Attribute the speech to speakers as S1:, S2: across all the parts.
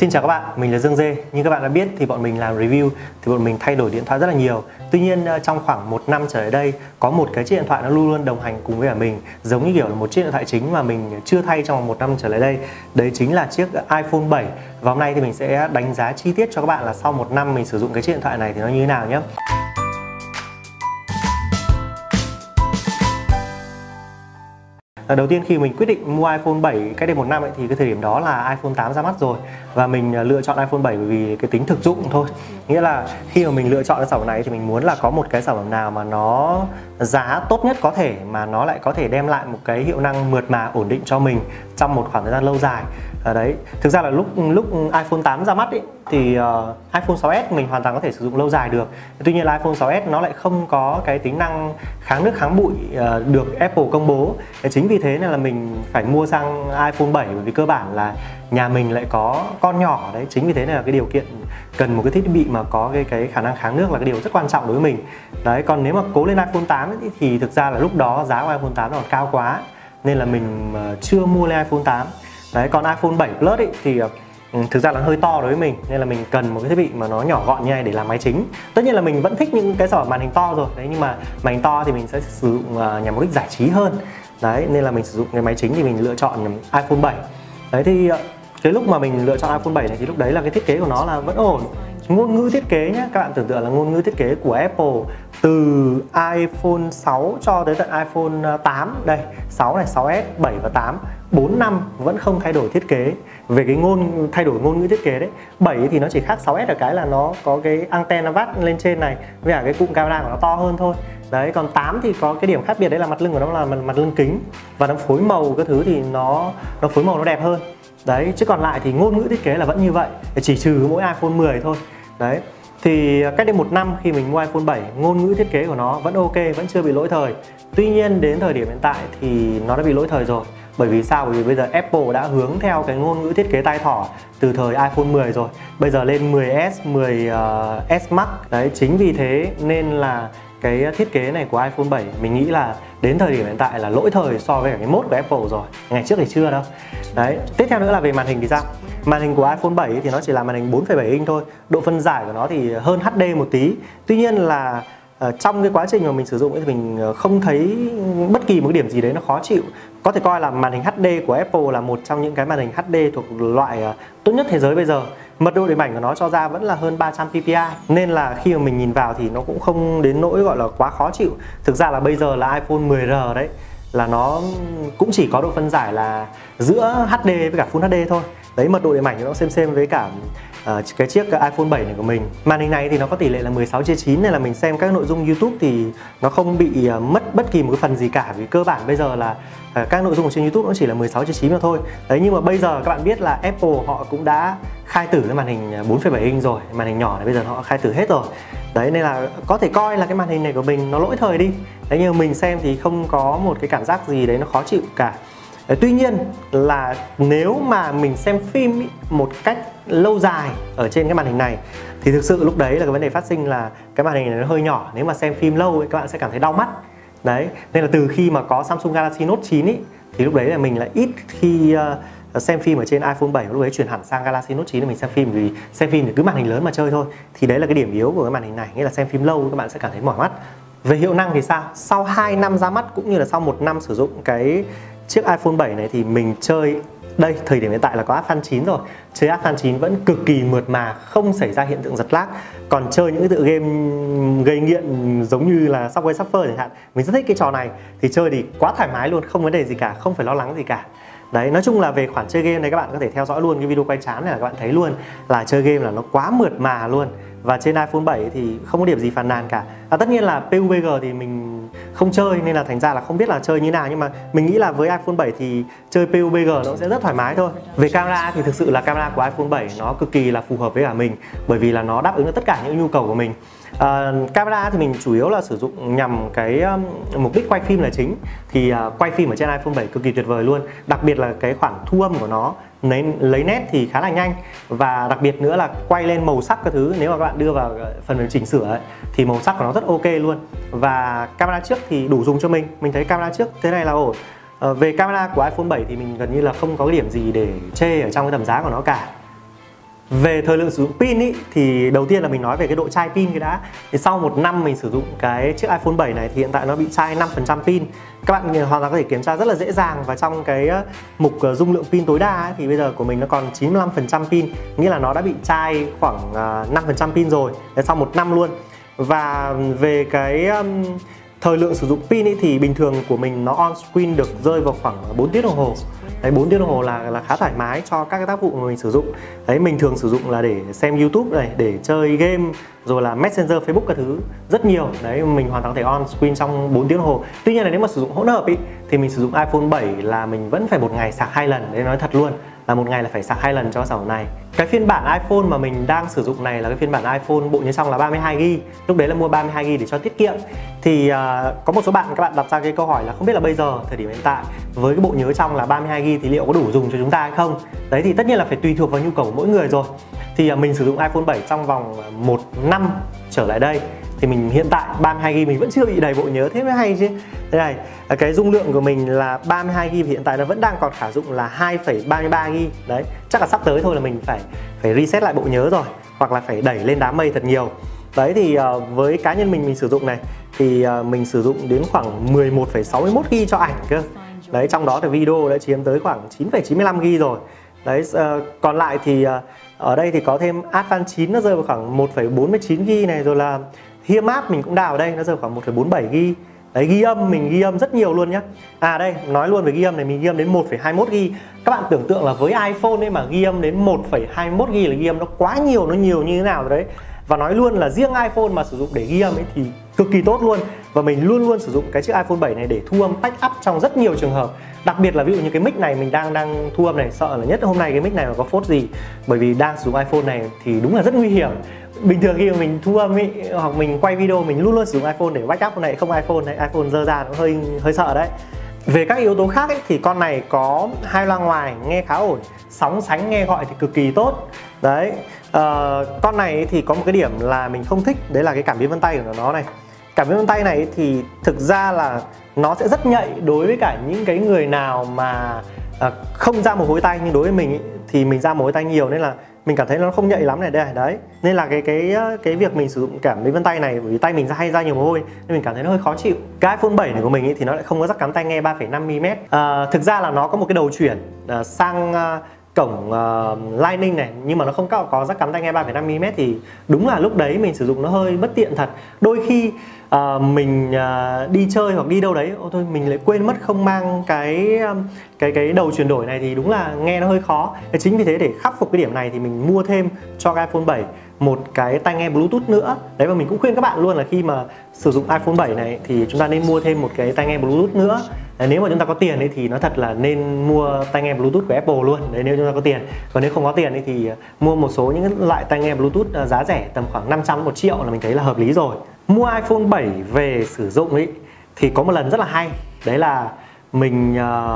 S1: Xin chào các bạn, mình là Dương Dê. Như các bạn đã biết thì bọn mình làm review thì bọn mình thay đổi điện thoại rất là nhiều. Tuy nhiên trong khoảng 1 năm trở lại đây có một cái chiếc điện thoại nó luôn luôn đồng hành cùng với cả mình, giống như kiểu là một chiếc điện thoại chính mà mình chưa thay trong 1 năm trở lại đây. Đấy chính là chiếc iPhone 7. Và hôm nay thì mình sẽ đánh giá chi tiết cho các bạn là sau 1 năm mình sử dụng cái chiếc điện thoại này thì nó như thế nào nhé. Đầu tiên khi mình quyết định mua iPhone 7 cách đây 1 năm ấy, thì cái thời điểm đó là iPhone 8 ra mắt rồi. Và mình lựa chọn iPhone 7 bởi vì cái tính thực dụng thôi. Nghĩa là khi mà mình lựa chọn cái sản phẩm này thì mình muốn là có một cái sản phẩm nào mà nó giá tốt nhất có thể, mà nó lại có thể đem lại một cái hiệu năng mượt mà ổn định cho mình trong một khoảng thời gian lâu dài. Đấy, thực ra là lúc iPhone 8 ra mắt ấy, thì iPhone 6s mình hoàn toàn có thể sử dụng lâu dài được. Tuy nhiên là iPhone 6s nó lại không có cái tính năng kháng nước kháng bụi được Apple công bố. Chính vì thế nên là mình phải mua sang iPhone 7, bởi vì cơ bản là nhà mình lại có con nhỏ đấy. Chính vì thế nên là cái điều kiện cần một cái thiết bị mà có cái khả năng kháng nước là cái điều rất quan trọng đối với mình. Đấy, còn nếu mà cố lên iPhone 8 ấy, thì thực ra là lúc đó giá của iPhone 8 nó còn cao quá nên là mình chưa mua lên iPhone 8. Đấy, còn iPhone 7 Plus ấy, thì thực ra là hơi to đối với mình nên là mình cần một cái thiết bị mà nó nhỏ gọn như này để làm máy chính. Tất nhiên là mình vẫn thích những cái sản phẩm màn hình to rồi đấy, nhưng mà màn hình to thì mình sẽ sử dụng nhằm mục đích giải trí hơn. Đấy, nên là mình sử dụng cái máy chính thì mình lựa chọn iPhone 7. Đấy, thì cái lúc mà mình lựa chọn iPhone 7 này thì lúc đấy là cái thiết kế của nó là vẫn ổn. Ngôn ngữ thiết kế nhé, các bạn tưởng tượng là ngôn ngữ thiết kế của Apple từ iPhone 6 cho tới tận iPhone 8 đây, 6 này, 6s, 7 và 8, 4 năm vẫn không thay đổi thiết kế về cái thay đổi ngôn ngữ thiết kế đấy. 7 thì nó chỉ khác 6s ở cái là nó có cái antenna vắt lên trên này với cả cái cụm camera của nó to hơn thôi. Đấy, còn 8 thì có cái điểm khác biệt đấy là mặt lưng của nó là mặt lưng kính và nó phối màu cái thứ thì nó phối màu nó đẹp hơn. Đấy, chứ còn lại thì ngôn ngữ thiết kế là vẫn như vậy, chỉ trừ mỗi iPhone 10 thôi. Đấy, thì cách đây 1 năm khi mình mua iPhone 7, ngôn ngữ thiết kế của nó vẫn ok, vẫn chưa bị lỗi thời. Tuy nhiên đến thời điểm hiện tại thì nó đã bị lỗi thời rồi. Bởi vì sao? Bởi vì bây giờ Apple đã hướng theo cái ngôn ngữ thiết kế tai thỏ từ thời iPhone 10 rồi. Bây giờ lên 10s, 10s Max. Đấy, chính vì thế nên là cái thiết kế này của iPhone 7 mình nghĩ là đến thời điểm hiện tại là lỗi thời so với cả cái mốt của Apple rồi. Ngày trước thì chưa đâu. Đấy, tiếp theo nữa là về màn hình thì sao? Màn hình của iPhone 7 thì nó chỉ là màn hình 4,7 inch thôi. Độ phân giải của nó thì hơn HD một tí. Tuy nhiên là trong cái quá trình mà mình sử dụng thì mình không thấy bất kỳ một cái điểm gì đấy nó khó chịu. Có thể coi là màn hình HD của Apple là một trong những cái màn hình HD thuộc loại tốt nhất thế giới bây giờ. Mật độ điểm ảnh của nó cho ra vẫn là hơn 300 ppi, nên là khi mà mình nhìn vào thì nó cũng không đến nỗi gọi là quá khó chịu. Thực ra là bây giờ là iPhone 10R đấy, là nó cũng chỉ có độ phân giải là giữa HD với cả Full HD thôi. Đấy, mật độ điểm ảnh nó xem với cả cái chiếc iPhone 7 này của mình. Màn hình này thì nó có tỷ lệ là 16:9 nên là mình xem các nội dung YouTube thì nó không bị mất bất kỳ một cái phần gì cả, vì cơ bản bây giờ là các nội dung trên YouTube nó chỉ là 16:9 mà thôi. Đấy, nhưng mà bây giờ các bạn biết là Apple họ cũng đã khai tử cái màn hình 4,7 inch rồi, màn hình nhỏ này bây giờ họ khai tử hết rồi. Đấy, nên là có thể coi là cái màn hình này của mình nó lỗi thời đi. Đấy, nhưng mà mình xem thì không có một cái cảm giác gì đấy nó khó chịu cả. Tuy nhiên là nếu mà mình xem phim một cách lâu dài ở trên cái màn hình này thì thực sự lúc đấy là cái vấn đề phát sinh là cái màn hình này nó hơi nhỏ. Nếu mà xem phim lâu ấy, các bạn sẽ cảm thấy đau mắt. Đấy, nên là từ khi mà có Samsung Galaxy Note 9 ấy, thì lúc đấy là mình lại ít khi xem phim ở trên iPhone 7. Lúc đấy chuyển hẳn sang Galaxy Note 9 để mình xem phim, vì xem phim thì cứ màn hình lớn mà chơi thôi. Thì đấy là cái điểm yếu của cái màn hình này, nghĩa là xem phim lâu các bạn sẽ cảm thấy mỏi mắt. Về hiệu năng thì sao? Sau 2 năm ra mắt cũng như là sau 1 năm sử dụng cái chiếc iPhone 7 này thì mình chơi, đây thời điểm hiện tại là có app Fan 9 rồi, chơi app Fan 9 vẫn cực kỳ mượt mà, không xảy ra hiện tượng giật lag. Còn chơi những cái tựa game gây nghiện giống như là Subway Surfer chẳng hạn, mình rất thích cái trò này, thì chơi thì quá thoải mái luôn, không vấn đề gì cả, không phải lo lắng gì cả. Đấy, nói chung là về khoản chơi game này các bạn có thể theo dõi luôn cái video quay chán này là các bạn thấy luôn là chơi game là nó quá mượt mà luôn. Và trên iPhone 7 thì không có điểm gì phàn nàn cả. Tất nhiên là PUBG thì mình không chơi nên là thành ra là không biết là chơi như nào, nhưng mà mình nghĩ là với iPhone 7 thì chơi PUBG nó sẽ rất thoải mái thôi. Về camera thì thực sự là camera của iPhone 7 nó cực kỳ là phù hợp với cả mình, bởi vì là nó đáp ứng được tất cả những nhu cầu của mình. Camera thì mình chủ yếu là sử dụng nhằm cái mục đích quay phim là chính. Thì quay phim ở trên iPhone 7 cực kỳ tuyệt vời luôn. Đặc biệt là cái khoản thu âm của nó lấy nét thì khá là nhanh. Và đặc biệt nữa là quay lên màu sắc các thứ, nếu mà các bạn đưa vào phần mềm chỉnh sửa ấy, thì màu sắc của nó rất ok luôn. Và camera trước thì đủ dùng cho mình thấy camera trước thế này là ổn. Về camera của iPhone 7 thì mình gần như là không có cái điểm gì để chê ở trong cái tầm giá của nó cả. Về thời lượng sử dụng pin ý, thì đầu tiên là mình nói về cái độ chai pin cái đã. Thì sau 1 năm mình sử dụng cái chiếc iPhone 7 này thì hiện tại nó bị chai 5% pin. Các bạn hoàn toàn có thể kiểm tra rất là dễ dàng, và trong cái mục dung lượng pin tối đa ấy, thì bây giờ của mình nó còn 95% pin, nghĩa là nó đã bị chai khoảng 5% pin rồi. Đấy, sau 1 năm luôn. Và về cái thời lượng sử dụng pin ấy, thì bình thường của mình nó on screen được rơi vào khoảng 4 tiếng đồng hồ. Đấy, 4 tiếng đồng hồ là khá thoải mái cho các cái tác vụ mà mình sử dụng. Đấy, mình thường sử dụng là để xem YouTube này, để chơi game, rồi là Messenger, Facebook các thứ rất nhiều. Đấy, mình hoàn toàn có thể on screen trong 4 tiếng đồng hồ. Tuy nhiên là nếu mà sử dụng hỗn hợp ý, thì mình sử dụng iPhone 7 là mình vẫn phải 1 ngày sạc 2 lần. Đấy, nói thật luôn là 1 ngày là phải sạc 2 lần cho sản phẩm này. Cái phiên bản iPhone mà mình đang sử dụng này là cái phiên bản iPhone bộ nhớ trong là 32GB. Lúc đấy là mua 32GB để cho tiết kiệm. Thì có một số bạn, các bạn đặt ra cái câu hỏi là không biết là bây giờ thời điểm hiện tại với cái bộ nhớ trong là 32GB thì liệu có đủ dùng cho chúng ta hay không. Đấy thì tất nhiên là phải tùy thuộc vào nhu cầu của mỗi người rồi. Thì mình sử dụng iPhone 7 trong vòng 1 năm trở lại đây thì mình hiện tại 32GB mình vẫn chưa bị đầy bộ nhớ, thế mới hay chứ. Thế này, cái dung lượng của mình là 32GB, hiện tại nó vẫn đang còn khả dụng là 2,33GB. Đấy, chắc là sắp tới thôi là mình phải reset lại bộ nhớ rồi, hoặc là phải đẩy lên đám mây thật nhiều. Đấy thì với cá nhân mình sử dụng này thì mình sử dụng đến khoảng 11,61GB cho ảnh cơ. Đấy, trong đó thì video đã chiếm tới khoảng 9,95GB rồi. Đấy, còn lại thì ở đây thì có thêm Advan 9 nó rơi vào khoảng 1,49GB này, rồi là HearMap mình cũng đào ở đây nó rơi vào khoảng 1,47GB. Đấy, ghi âm mình ghi âm rất nhiều luôn nhá. À đây, nói luôn về ghi âm này, mình ghi âm đến 1,21GB. Các bạn tưởng tượng là với iPhone ấy mà ghi âm đến 1,21GB là ghi âm nó quá nhiều, nó nhiều như thế nào rồi đấy. Và nói luôn là riêng iPhone mà sử dụng để ghi âm ấy thì cực kỳ tốt luôn. Và mình luôn luôn sử dụng cái chiếc iPhone 7 này để thu âm backup trong rất nhiều trường hợp. Đặc biệt là ví dụ như cái mic này mình đang thu âm này, sợ là nhất hôm nay cái mic này nó có phốt gì. Bởi vì đang sử dụng iPhone này thì đúng là rất nguy hiểm. Bình thường khi mà mình thu âm ấy, hoặc mình quay video mình luôn luôn sử dụng iPhone để backup. Con này không iPhone này, iPhone dơ ra nó hơi sợ đấy. Về các yếu tố khác ấy, thì con này có 2 loa ngoài nghe khá ổn, sóng sánh nghe gọi thì cực kỳ tốt. Đấy, con này thì có một cái điểm là mình không thích, đấy là cái cảm biến vân tay của nó này. Cảm biến vân tay này thì thực ra là nó sẽ rất nhạy đối với cả những cái người nào mà không ra mồ hôi tay, nhưng đối với mình ý, thì mình ra mồ hôi tay nhiều nên là mình cảm thấy nó không nhạy lắm này đây. Đấy, nên là cái việc mình sử dụng cảm biến vân tay này, bởi vì tay mình hay ra nhiều mồ hôi nên mình cảm thấy nó hơi khó chịu. Cái iPhone 7 này của mình ý, thì nó lại không có jack cắm tai nghe 3,5mm. Thực ra là nó có một cái đầu chuyển sang cổng Lightning này, nhưng mà nó không có jack cắm tai nghe 3,5mm thì đúng là lúc đấy mình sử dụng nó hơi bất tiện thật. Đôi khi mình đi chơi hoặc đi đâu đấy, thôi mình lại quên mất không mang cái đầu chuyển đổi này thì đúng là nghe nó hơi khó. Chính vì thế để khắc phục cái điểm này thì mình mua thêm cho cái iPhone 7 một cái tai nghe Bluetooth nữa. Đấy, và mình cũng khuyên các bạn luôn là khi mà sử dụng iPhone 7 này thì chúng ta nên mua thêm một cái tai nghe Bluetooth nữa. Đấy, nếu mà chúng ta có tiền ấy thì nó thật là nên mua tai nghe Bluetooth của Apple luôn. Đấy, nếu chúng ta có tiền. Còn nếu không có tiền ấy thì mua một số những loại tai nghe Bluetooth giá rẻ tầm khoảng 500 đến 1 triệu là mình thấy là hợp lý rồi. Mua iPhone 7 về sử dụng ấy thì có một lần rất là hay. Đấy là mình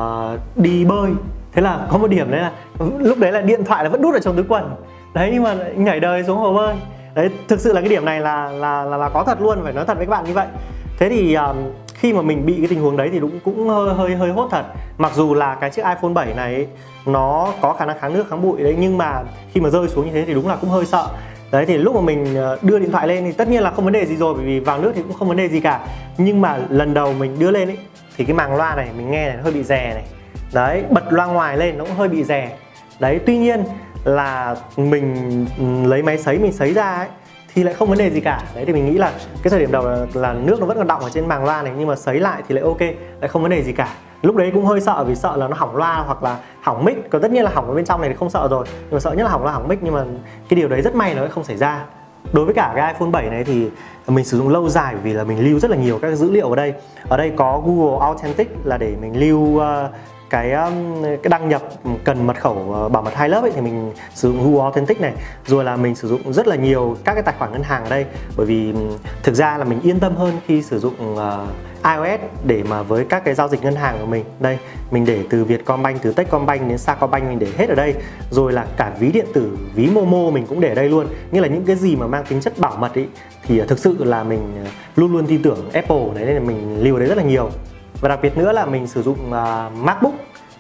S1: đi bơi. Thế là có một điểm đấy là lúc đấy là điện thoại là vẫn đút ở trong túi quần. Đấy, nhưng mà nhảy đời xuống hồ bơi. Đấy, thực sự là cái điểm này là có thật luôn, phải nói thật với các bạn như vậy. Thế thì khi mà mình bị cái tình huống đấy thì cũng hơi hốt thật. Mặc dù là cái chiếc iPhone 7 này ấy, nó có khả năng kháng nước, kháng bụi đấy, nhưng mà khi mà rơi xuống như thế thì đúng là cũng hơi sợ. Đấy, thì lúc mà mình đưa điện thoại lên thì tất nhiên là không vấn đề gì rồi, bởi vì vào nước thì cũng không vấn đề gì cả. Nhưng mà lần đầu mình đưa lên ấy thì cái màng loa này mình nghe này nó hơi bị rè này. Đấy, bật loa ngoài lên nó cũng hơi bị rè. Đấy, tuy nhiên là mình lấy máy sấy mình sấy ra ấy thì lại không vấn đề gì cả. Đấy, thì mình nghĩ là cái thời điểm đầu là nước nó vẫn còn đọng ở trên màng loa này, nhưng mà sấy lại thì lại ok, lại không vấn đề gì cả. Lúc đấy cũng hơi sợ vì sợ là nó hỏng loa hoặc là hỏng mic. Còn tất nhiên là hỏng ở bên trong này thì không sợ rồi, nhưng mà sợ nhất là hỏng loa, hỏng mic. Nhưng mà cái điều đấy rất may nó không xảy ra. Đối với cả cái iPhone 7 này thì mình sử dụng lâu dài vì là mình lưu rất là nhiều các dữ liệu ở đây. Ở đây có Google Authentic là để mình lưu cái đăng nhập cần mật khẩu bảo mật 2 lớp ấy, thì mình sử dụng Google Authentic này. Rồi là mình sử dụng rất là nhiều các cái tài khoản ngân hàng ở đây, bởi vì thực ra là mình yên tâm hơn khi sử dụng iOS để mà với các cái giao dịch ngân hàng của mình. Đây, mình để từ Vietcombank, từ Techcombank đến Sacombank mình để hết ở đây. Rồi là cả ví điện tử, ví Momo mình cũng để ở đây luôn. Nghĩa là những cái gì mà mang tính chất bảo mật ý, thì thực sự là mình luôn luôn tin tưởng Apple đấy, nên là mình lưu ở đấy rất là nhiều. Và đặc biệt nữa là mình sử dụng MacBook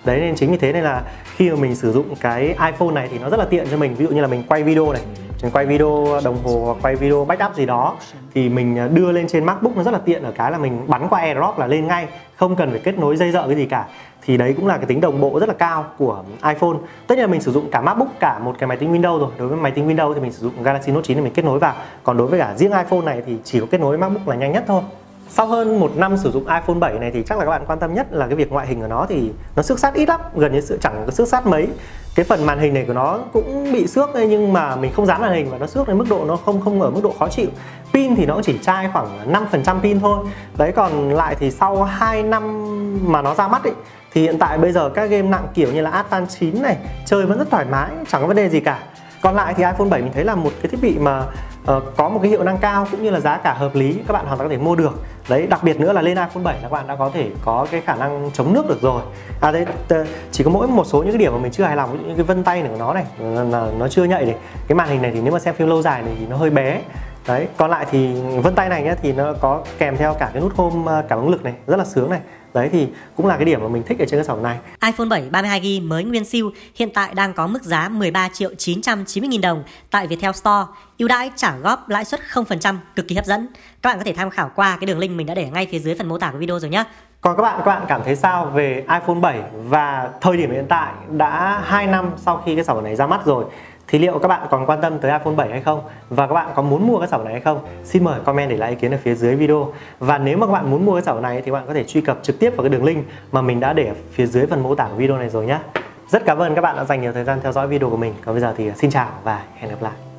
S1: Đấy, nên chính vì thế nên là khi mà mình sử dụng cái iPhone này thì nó rất là tiện cho mình. Ví dụ như là mình quay video này, mình quay video đồng hồ hoặc quay video backup gì đó thì mình đưa lên trên MacBook, nó rất là tiện ở cái là mình bắn qua AirDrop là lên ngay, không cần phải kết nối dây dợ cái gì cả. Thì đấy cũng là cái tính đồng bộ rất là cao của iPhone. Tất nhiên là mình sử dụng cả MacBook, cả một cái máy tính Windows rồi. Đối với máy tính Windows thì mình sử dụng Galaxy Note 9 để mình kết nối vào. Còn đối với cả riêng iPhone này thì chỉ có kết nối với MacBook là nhanh nhất thôi. Sau hơn 1 năm sử dụng iPhone 7 này thì chắc là các bạn quan tâm nhất là cái việc ngoại hình của nó thì nó xước sát ít lắm, gần như chẳng có xước sát mấy. Cái phần màn hình này của nó cũng bị xước nhưng mà mình không dán màn hình và nó xước đến mức độ nó không ở mức độ khó chịu. Pin thì nó cũng chỉ chai khoảng 5% pin thôi. Đấy, còn lại thì sau 2 năm mà nó ra mắt ấy, thì hiện tại bây giờ các game nặng kiểu như là Advance 9 này chơi vẫn rất thoải mái, chẳng có vấn đề gì cả. Còn lại thì iPhone 7 mình thấy là một cái thiết bị mà có một cái hiệu năng cao cũng như là giá cả hợp lý, các bạn hoàn toàn có thể mua được. Đấy, đặc biệt nữa là lên iPhone 7 là các bạn đã có thể có cái khả năng chống nước được rồi. Đây chỉ có mỗi một số những cái điểm mà mình chưa hài lòng, ví dụ như cái vân tay này của nó này là nó chưa nhạy này. Cái màn hình này thì nếu mà xem phim lâu dài này thì nó hơi bé. Đấy, còn lại thì vân tay này nhá, thì nó có kèm theo cả cái nút home cảm ứng lực này, rất là sướng này. Đấy thì cũng là cái điểm mà mình thích ở trên cái sản phẩm này.
S2: iPhone 7 32GB mới nguyên siêu hiện tại đang có mức giá 13.990.000 đồng tại Viettel Store, ưu đãi trả góp lãi suất 0%, cực kỳ hấp dẫn. Các bạn có thể tham khảo qua cái đường link mình đã để ngay phía dưới phần mô tả của video rồi nhé.
S1: Còn các bạn cảm thấy sao về iPhone 7 và thời điểm hiện tại đã 2 năm sau khi cái sản phẩm này ra mắt rồi? Thì liệu các bạn còn quan tâm tới iPhone 7 hay không? Và các bạn có muốn mua cái sản phẩm này hay không? Xin mời comment để lại ý kiến ở phía dưới video. Và nếu mà các bạn muốn mua cái sản phẩm này thì các bạn có thể truy cập trực tiếp vào cái đường link mà mình đã để ở phía dưới phần mô tả của video này rồi nhé. Rất cảm ơn các bạn đã dành nhiều thời gian theo dõi video của mình. Còn bây giờ thì xin chào và hẹn gặp lại.